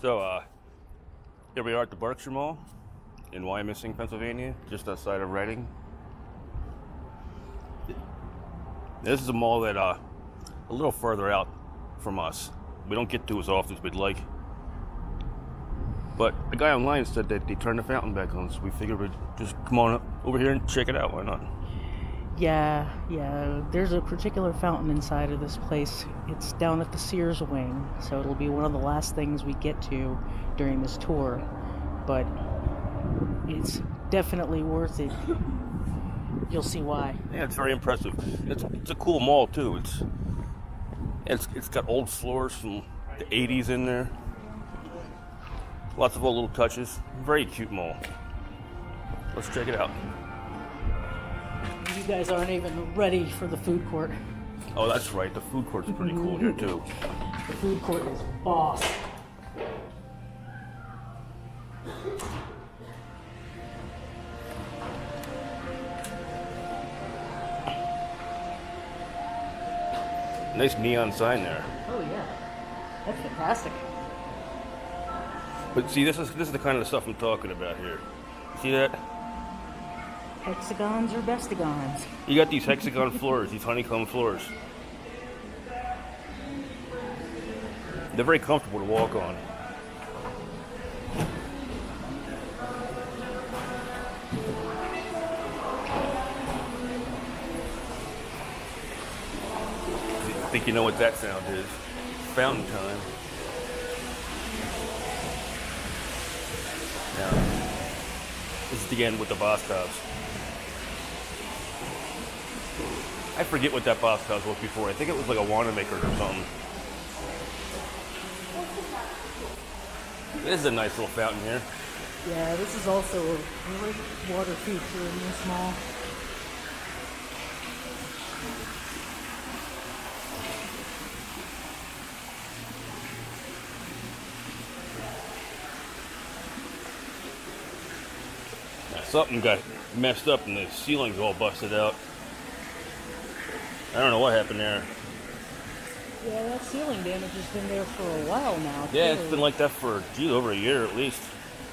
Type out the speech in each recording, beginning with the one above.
So, here we are at the Berkshire Mall in Wyomissing, Pennsylvania, just outside of Reading. This is a mall that a little further out from us. We don't get to as often as we'd like. But the guy online said that they turned the fountain back on, so we figured we'd just come on up over here and check it out. Why not? Yeah. There's a particular fountain inside of this place. It's down at the Sears wing, so it'll be one of the last things we get to during this tour. But it's definitely worth it. You'll see why. Yeah, it's very impressive. It's a cool mall too. It's got old floors from the 80s in there. Lots of old little touches. Very cute mall. Let's check it out. You guys aren't even ready for the food court. Oh, that's right. The food court's pretty cool here too. The food court is boss. Nice neon sign there. Oh yeah, that's fantastic. But see, this is the kind of stuff I'm talking about here. See that? Hexagons or bestigons. You got these hexagon floors, these honeycomb floors. They're very comfortable to walk on. I think you know what that sound is. Fountain time. Now, this is the end with the bathtubs. I forget what that bathtub was before. I think it was like a Wanamaker or something. This is a nice little fountain here. Yeah, this is also a great water feature in this mall. Something got messed up and the ceiling's all busted out. I don't know what happened there. Yeah, that ceiling damage has been there for a while now. Yeah, it's been like that for, over a year at least.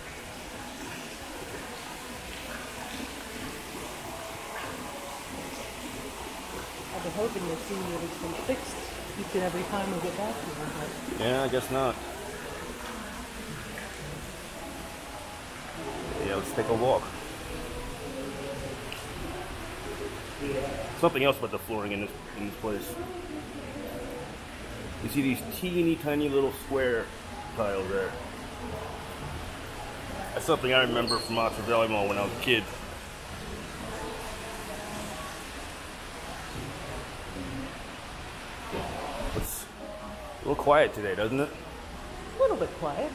I've been hoping to see that it's been fixed each and every time we get back to it. Yeah, I guess not. Yeah, let's take a walk. Something else about the flooring in this place. You see these teeny tiny little square tiles there. That's something I remember from Oxford Valley Mall when I was a kid. It's a little quiet today, doesn't it? A little bit quiet.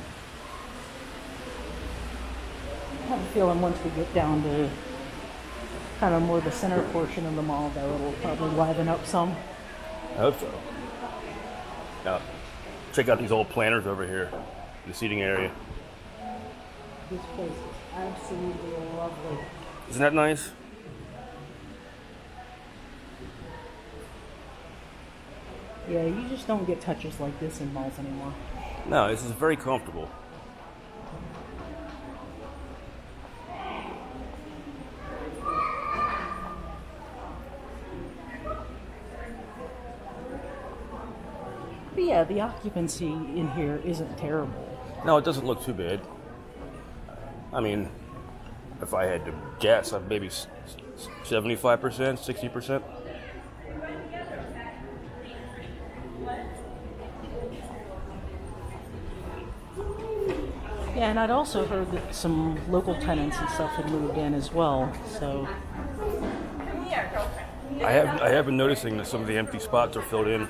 I have a feeling once we get down to kind of more the center portion of the mall, though, it'll probably liven up some. I hope so. Now, check out these old planters over here in the seating area. This place is absolutely lovely. Isn't that nice? Yeah, you just don't get touches like this in malls anymore. No, this is very comfortable. But yeah, the occupancy in here isn't terrible. No, it doesn't look too bad. I mean, if I had to guess, I'd maybe 75%, 60%. Yeah, and I'd also heard that some local tenants and stuff had moved in as well, so... I have been noticing that some of the empty spots are filled in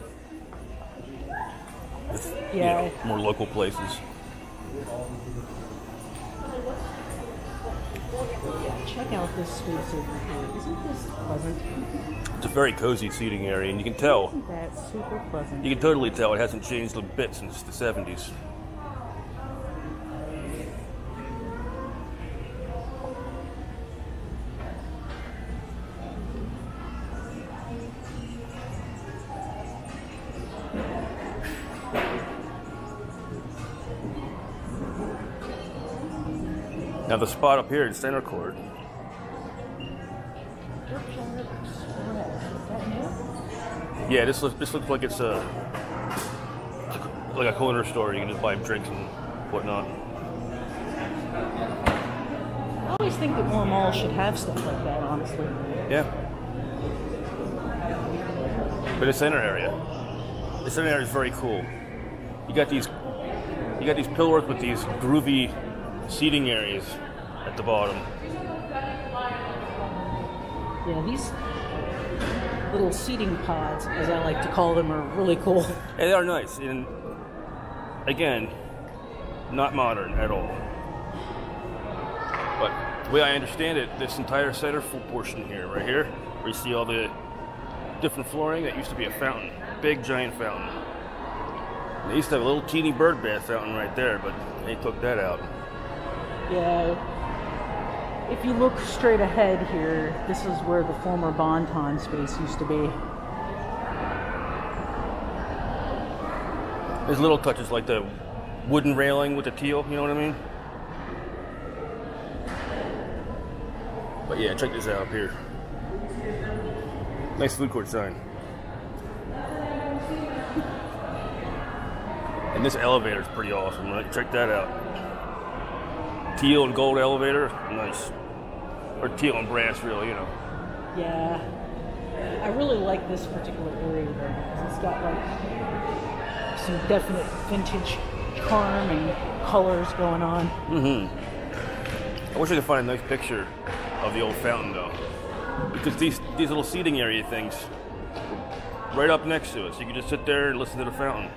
with, yeah, more local places. Check out this space over here. Isn't this pleasant? It's a very cozy seating area, and you can tell. Isn't that super pleasant? You can totally tell it hasn't changed a bit since the 70s. Now the spot up here in center court. Yeah, this looks like it's like a corner store. You can just buy drinks and whatnot. I always think that more malls should have stuff like that, honestly. Yeah. But the center area is very cool. You got these pillars with these groovy seating areas at the bottom. Yeah, these little seating pods, as I like to call them, are really cool. Yeah, they are nice, and again, not modern at all. But the way I understand it, this entire center portion here, right here, where you see all the different flooring, that used to be a fountain, big giant fountain. And they used to have a little teeny bird bath fountain right there, but they took that out. Yeah. If you look straight ahead here, this is where the former Bon-Ton space used to be. There's little touches like the wooden railing with the teal, you know what I mean? But yeah, check this out up here. Nice food court sign. And this elevator is pretty awesome, right? Check that out. Teal and gold elevator, nice. Or teal and brass, really, you know. Yeah. I really like this particular area there, because it's got like some definite vintage charm and colors going on. Mm-hmm. I wish I could find a nice picture of the old fountain, though. Because these little seating area things right up next to us. You can just sit there and listen to the fountain.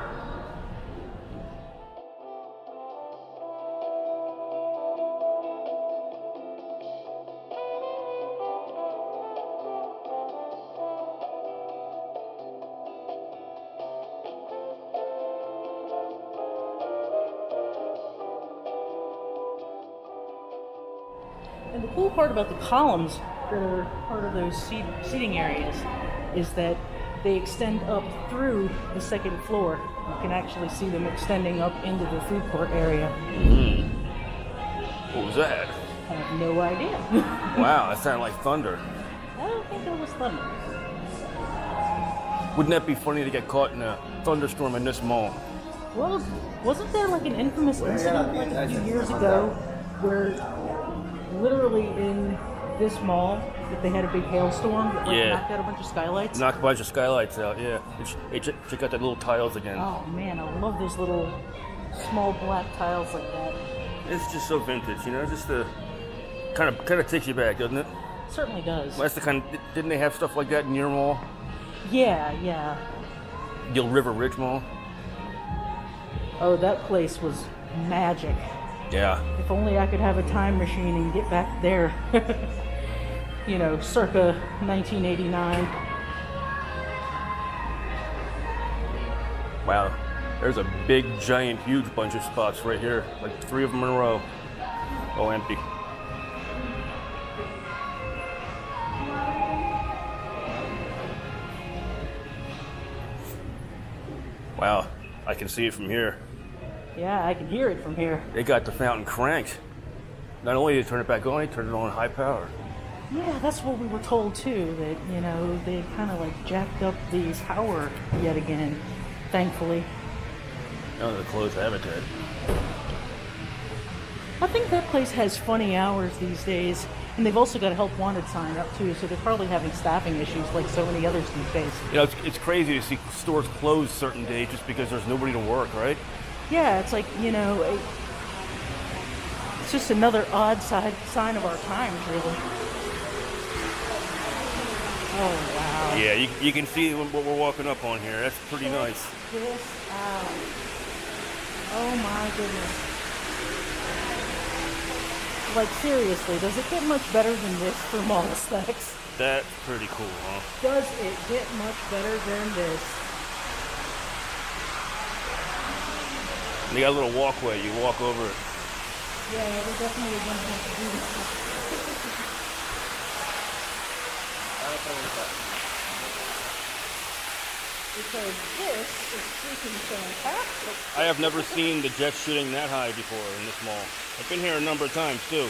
And the cool part about the columns that are part of those seating areas is that they extend up through the second floor. You can actually see them extending up into the food court area. Mm. What was that? I have no idea. Wow, that sounded like thunder. I don't think that was thunder. Wouldn't that be funny to get caught in a thunderstorm in this mall? Well, wasn't there like an infamous incident like a few years ago where literally in this mall that they had a big hailstorm that knocked out a bunch of skylights? Knocked a bunch of skylights out, yeah. Hey, check out that little tiles again. Oh man, I love those little small black tiles like that. It's just so vintage, you know, just the kind of takes you back, doesn't it? It certainly does. Well, that's the kind of, didn't they have stuff like that in your mall? Yeah. Gill River Ridge Mall? Oh, that place was magic. Yeah. If only I could have a time machine and get back there. You know, circa 1989. Wow. There's a big, giant, huge bunch of spots right here. Like 3 of them in a row. All empty. Wow. I can see it from here. Yeah, I can hear it from here. They got the fountain cranked. Not only did they turn it back on, they turned it on high power. Yeah, that's what we were told too, that, you know, they kind of like jacked up the power yet again, thankfully. None of the closed habitat. I think that place has funny hours these days, and they've also got a help wanted sign up too, so they're probably having staffing issues like so many others these days. You know, it's crazy to see stores close certain days just because there's nobody to work, right? Yeah, it's like, you know, it's just another odd sign of our times, really. Oh, wow. Yeah, you can see what we're walking up on here. That's pretty nice. Check this out. Oh, my goodness. Like, seriously, does it get much better than this for mall aesthetics? That's pretty cool, huh? Does it get much better than this? And they got a little walkway. You walk over it. Yeah, we're definitely going to have to do this. because this is freaking fantastic. I have never seen the jets shooting that high before in this mall. I've been here a number of times too.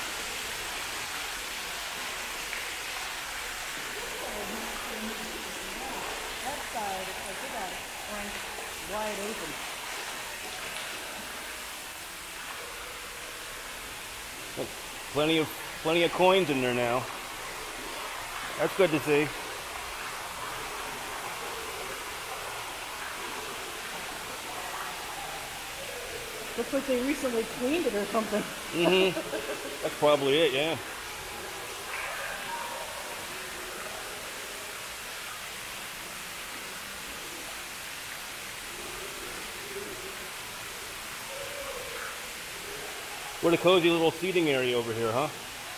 That side, I think I went wide open. Look, plenty of coins in there now. That's good to see. Looks like they recently cleaned it or something. Mm-hmm. That's probably it, yeah. What a cozy little seating area over here, huh?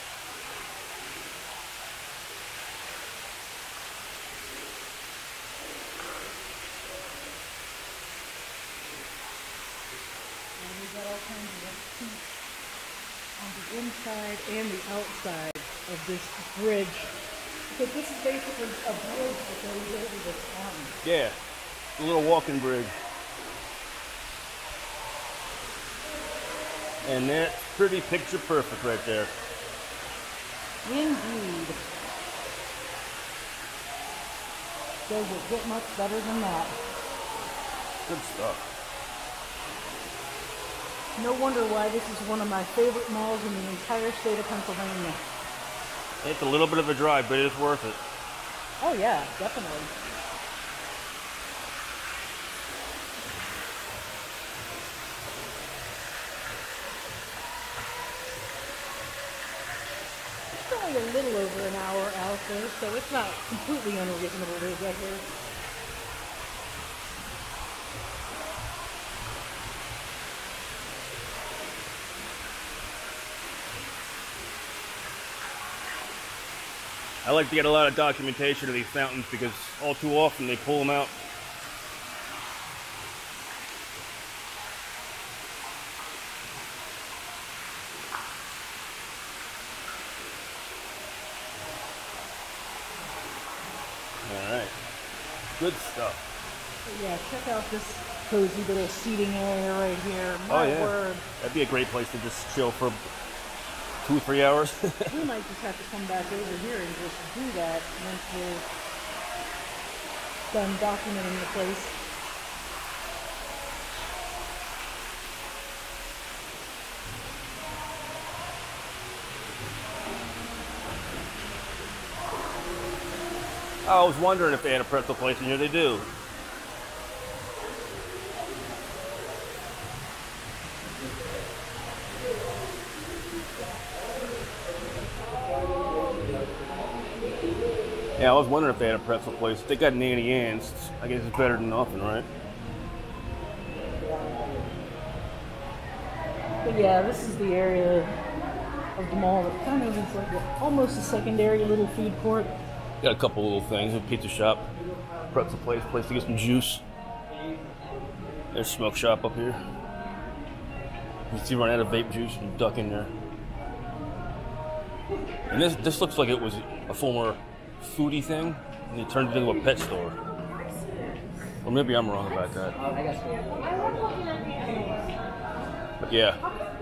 And we've got all kinds of seats on the inside and the outside of this bridge. Because this is basically a bridge that goes over this arm. Yeah, a little walking bridge. And that's pretty picture perfect right there. Indeed. Does it get much better than that? Good stuff. No wonder why this is one of my favorite malls in the entire state of Pennsylvania. It's a little bit of a drive, but it's worth it. Oh yeah, definitely. It's only a little over an hour out there, so it's not completely unreasonable to get here. I like to get a lot of documentation of these fountains because all too often they pull them out. Alright, good stuth. Yeah, check out this cozy little seating area right here. My word. That'd be a great place to just chill for 2 or 3 hours. We might just have to come back over here and just do that once we're done documenting the place. I was wondering if they had a pretzel place in here. They do. Yeah, I was wondering if they had a pretzel place. They got Nanny Ann's. I guess it's better than nothing, right? But yeah, this is the area of the mall that kind of is like almost a secondary little food court. Got a couple little things. A pizza shop, pretzel place to get some juice. There's a smoke shop up here. You see, run out of vape juice and duck in there. And this looks like it was a former foodie thing, and they turned it into a pet store. Or maybe I'm wrong about that. But yeah.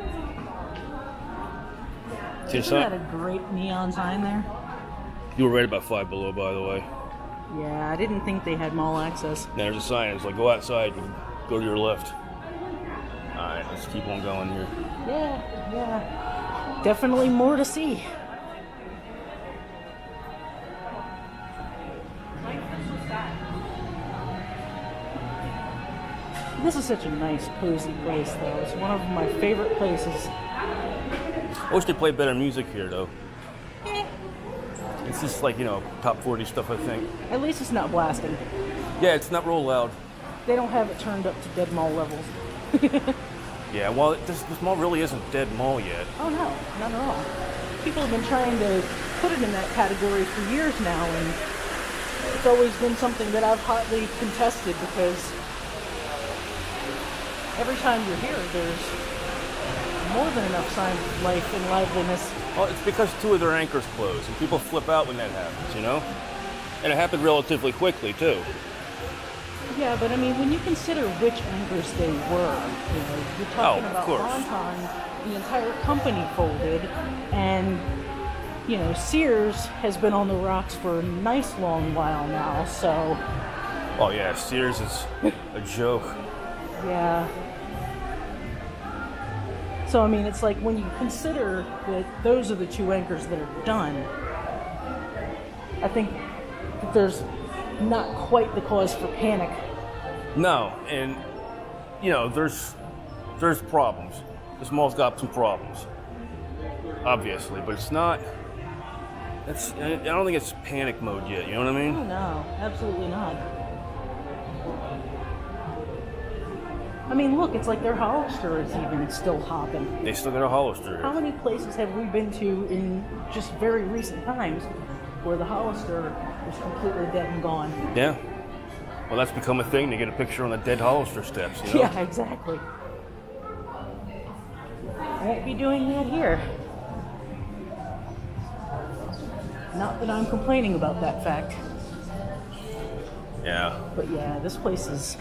See the Isn't that sign? a great neon sign there? You were right about 5 below, by the way. Yeah, I didn't think they had mall access. Now there's a sign. It's like, go outside and go to your left. Alright, let's keep on going here. Yeah. Definitely more to see. This is such a nice, cozy place, though. It's one of my favorite places. I wish they played better music here, though. It's just like, top 40 stuff, I think. At least it's not blasting. Yeah, it's not real loud. They don't have it turned up to dead mall levels. Yeah, well, this mall really isn't dead mall yet. Oh, no. Not at all. People have been trying to put it in that category for years now, and it's always been something that I've hotly contested because every time you're here, there's more than enough signs of life and liveliness. Well, it's because 2 of their anchors close, and people flip out when that happens, And it happened relatively quickly, too. Yeah, but I mean, when you consider which anchors they were, you know, you're talking of about course. Bonton, the entire company folded, and, you know, Sears has been on the rocks for a nice long while now, so... Oh yeah, Sears is a joke. Yeah. So, I mean, it's like when you consider that those are the two anchors that are done, I think that there's not quite the cause for panic. No, and, you know, there's problems. This mall's got some problems, obviously, but it's not... I don't think it's panic mode yet, you know what I mean? Oh, no, absolutely not. I mean, look, it's like their Hollister is even still hopping. They still got a Hollister. How many places have we been to in just very recent times where the Hollister is completely dead and gone? Yeah. Well, that's become a thing to get a picture on the dead Hollister steps, you know? Yeah, exactly. Won't be doing that here. Not that I'm complaining about that fact. Yeah. But yeah, this place is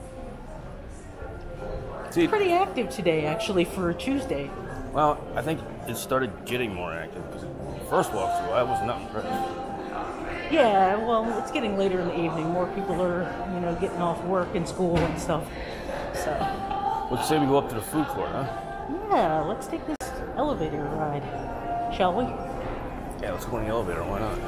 See, pretty active today, actually, for a Tuesday. well, I think it started getting more active because the first walkthrough, I was not impressed. Yeah, well, it's getting later in the evening. More people are, you know, getting off work and school and stuff. So. Let's say we go up to the food court, huh? Yeah, let's take this elevator ride, shall we? Yeah, let's go in the elevator. Why not?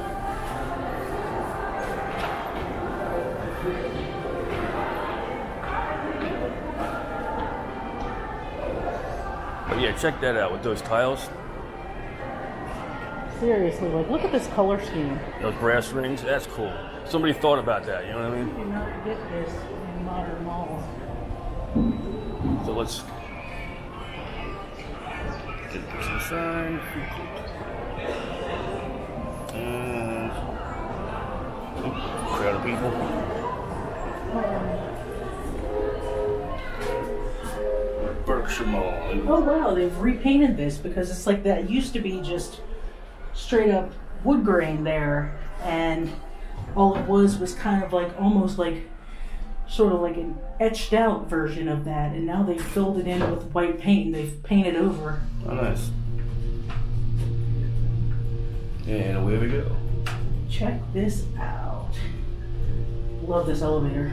But yeah, check that out with those tiles. Seriously, like, look at this color scheme. Those brass rings, that's cool. Somebody thought about that, you know what I You mean? do not get this in modern malls. So let's get this inside. And crowd of people. Berkshire Mall. Oh wow, they've repainted this because it's like that used to be just straight up wood grain there, and all it was kind of like almost like sort of like an etched out version of that, and now they've filled it in with white paint and they've painted over. Oh, nice. And away we go. Check this out. Love this elevator.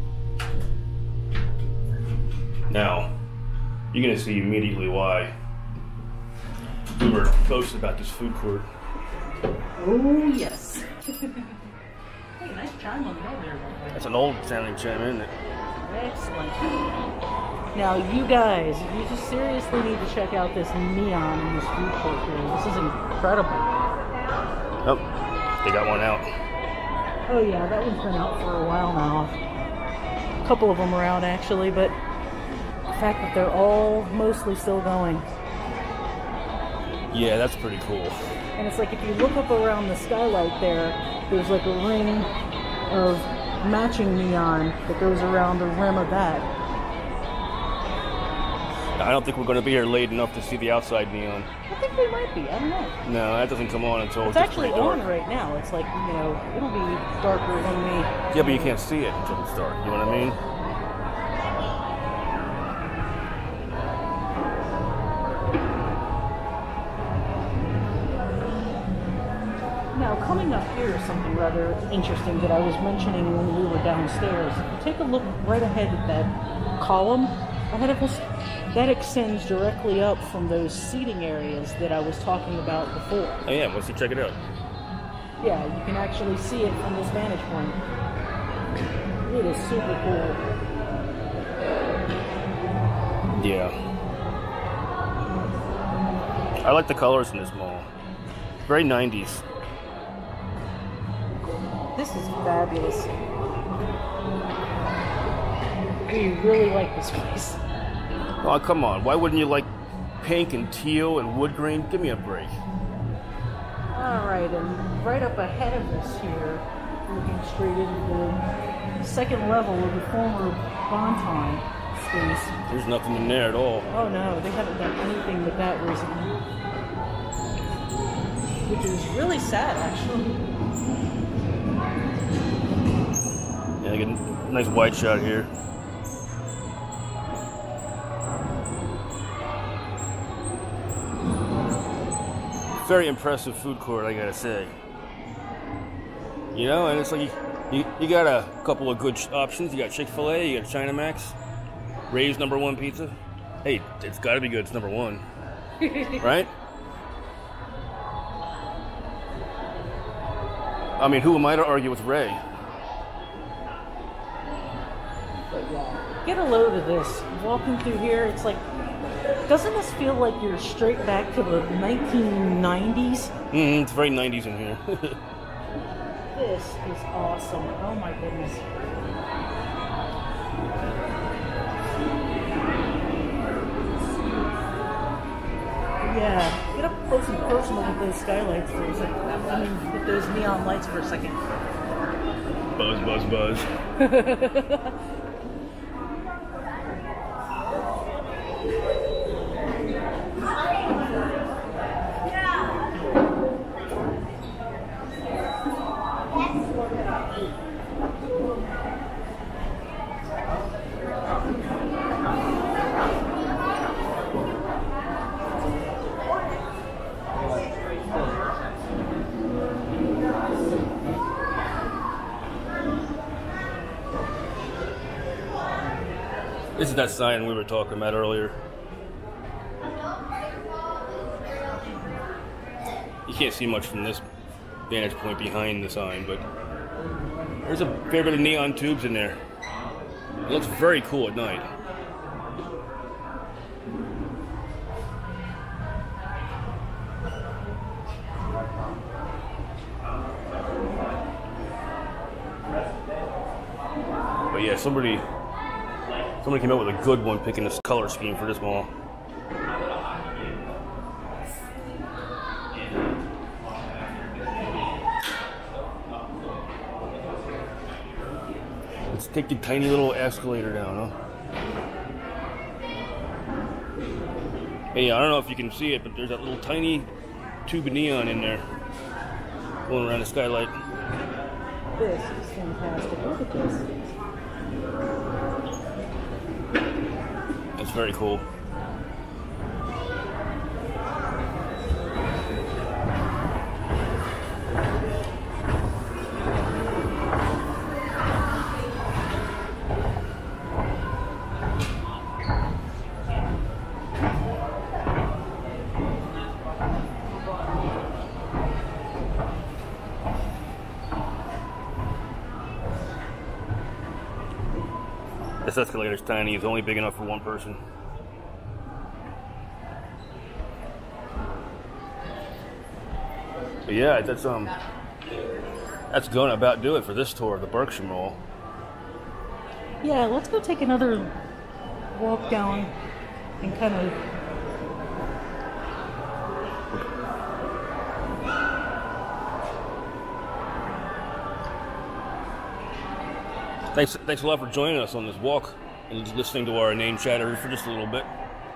Now, you're gonna see immediately why we were posted about this food court. Oh yes. Hey, nice chime on the elevator. That's an old sounding chime, isn't it? Excellent. Now, you guys, you just seriously need to check out this neon in this food court here. This is incredible. Oh, they got one out. Oh yeah, that one's been out for a while now. A couple of them are out actually, but the fact that they're all mostly still going. Yeah, that's pretty cool. And it's like if you look up around the skylight there, there's like a ring of matching neon that goes around the rim of that. I don't think we're going to be here late enough to see the outside neon. I think they might be, I don't know. No, that doesn't come on until It's it gets actually pretty dark. on right now. It's like, you know, it'll be darker when we... Yeah, but you can't see it until it's dark. You know what I mean? Now, coming up here is something rather interesting that I was mentioning when we were downstairs. If you take a look right ahead at that column ahead of us, that extends directly up from those seating areas that I was talking about before. Oh yeah, let's check it out. Yeah, you can actually see it from this vantage point. It is super cool. Yeah. I like the colors in this mall. Very 90s. This is fabulous. We really like this place. Oh, come on. Why wouldn't you like pink and teal and wood grain? Give me a break. Alright, and right up ahead of us here, looking straight into the second level of the former Bonton space. There's nothing in there at all. Oh no, they haven't done anything with that recently. Which is really sad, actually. Yeah, they got Nice wide shot here. Very impressive food court, I gotta say. You know, and it's like you got a couple of good options. You got Chick-fil-A, you got China Max, Ray's #1 pizza. Hey, it's gotta be good, it's #1. Right? I mean, who am I to argue with Ray? But yeah, get a load of this. Walking through here, it's like, doesn't this feel like you're straight back to the 1990s? It's very 90s in here. This is awesome. Oh my goodness. Yeah, get up close and personal with those skylights for a second. I mean, with those neon lights for a second. Buzz, buzz, buzz. This is that sign we were talking about earlier. You can't see much from this vantage point behind the sign, but there's a fair bit of neon tubes in there. It looks very cool at night. But yeah, somebody came up with a good one picking this color scheme for this mall. Let's take the tiny little escalator down, huh? Hey, I don't know if you can see it, but there's that little tiny tube of neon in there going around the skylight. This is fantastic. Look at this. It's very cool. This escalator's tiny, it's only big enough for one person. But yeah, that's gonna about do it for this tour of the Berkshire Mall. Yeah, let's go take another walk down and kind of Thanks a lot for joining us on this walk and listening to our name chatter for just a little bit.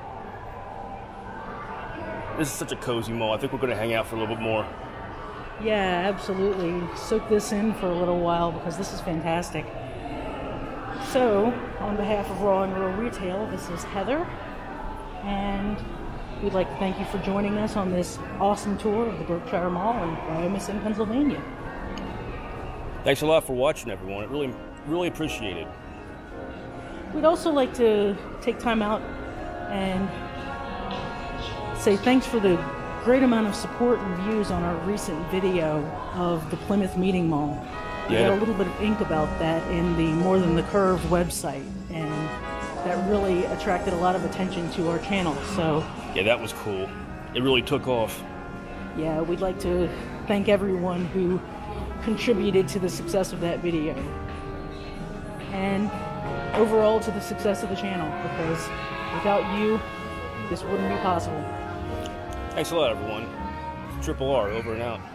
This is such a cozy mall. I think we're going to hang out for a little bit more. Yeah, absolutely. Soak this in for a little while because this is fantastic. So, on behalf of Raw and Real Retail, this is Heather, and we'd like to thank you for joining us on this awesome tour of the Berkshire Mall in Wyomissing, Pennsylvania. Thanks a lot for watching, everyone. It really appreciate it. We'd also like to take time out and say thanks for the great amount of support and views on our recent video of the Plymouth Meeting Mall. We got a little bit of ink about that in the More Than the Curve website, and that really attracted a lot of attention to our channel. So yeah, that was cool. It really took off. Yeah, we'd like to thank everyone who contributed to the success of that video, and overall to the success of the channel, because without you, this wouldn't be possible. Thanks a lot, everyone. Triple R, over and out.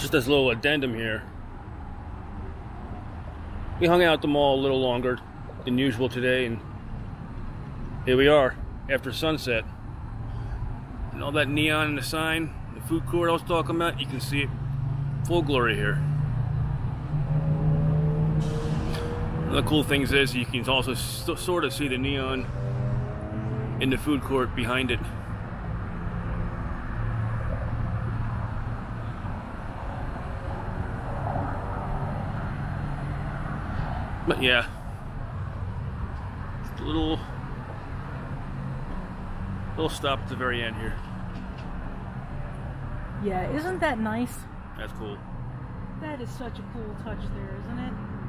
Just as a little addendum here, we hung out at the mall a little longer than usual today, and here we are after sunset. And all that neon in the sign, the food court I was talking about, you can see it full glory here. One of the cool things is you can also sort of see the neon in the food court behind it. But yeah, just a little stop at the very end here. Yeah, isn't that nice? That's cool. That is such a cool touch there, isn't it?